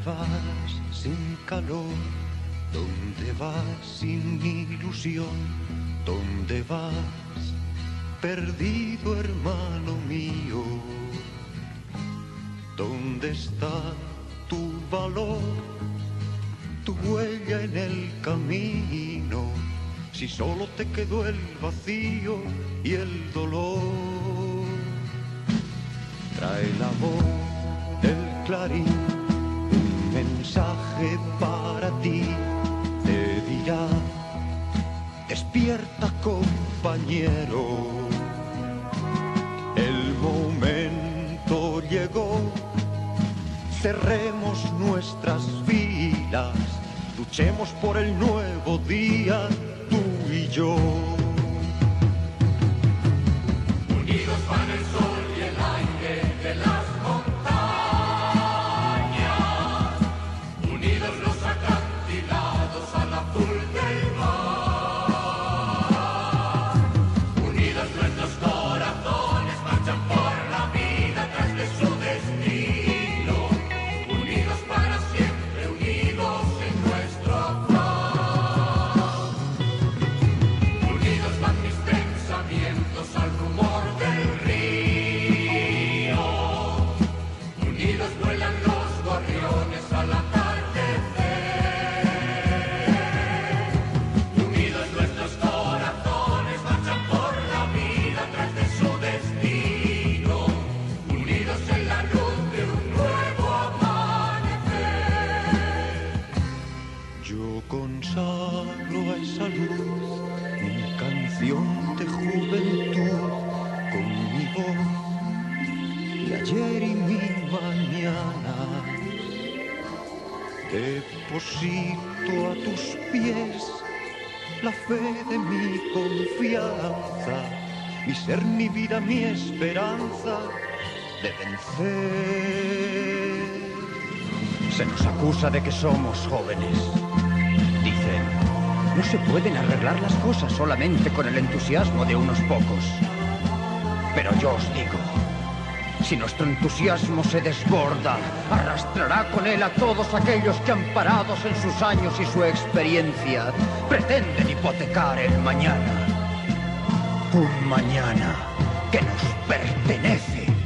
vas sin calor? ¿Dónde vas sin ilusión? ¿Dónde vas perdido, hermano mío? ¿Dónde está tu valor, tu huella en el camino? Si solo te quedó el vacío y el dolor. Trae la voz del clarín, un mensaje para ti. Te dirá: despierta, compañero. El momento llegó. Cerremos nuestras filas, luchemos por el nuevo día, tú y yo. Unidos van el sol y el aire de las montañas, unidos los acantilados al azul del mar, unidos nuestros corazones marchan por la vida tras de su destino, unidos para siempre, unidos en nuestro afán. Unidos van mis pensamientos al rumor del río, unidos vuelan los gorriones al atardecer, unidos nuestros corazones marchan por la vida tras de su destino, unidos en la luz de un nuevo amanecer. Yo consagro a esa luz mi canción de juventud, con mi voz y ayer y mi mañana. Deposito a tus pies la fe de mi confianza, mi ser, mi vida, mi esperanza de vencer. Se nos acusa de que somos jóvenes. Dicen: no se pueden arreglar las cosas solamente con el entusiasmo de unos pocos. Pero yo os digo, si nuestro entusiasmo se desborda, arrastrará con él a todos aquellos que, amparados en sus años y su experiencia, pretenden hipotecar el mañana. Un mañana que nos pertenece.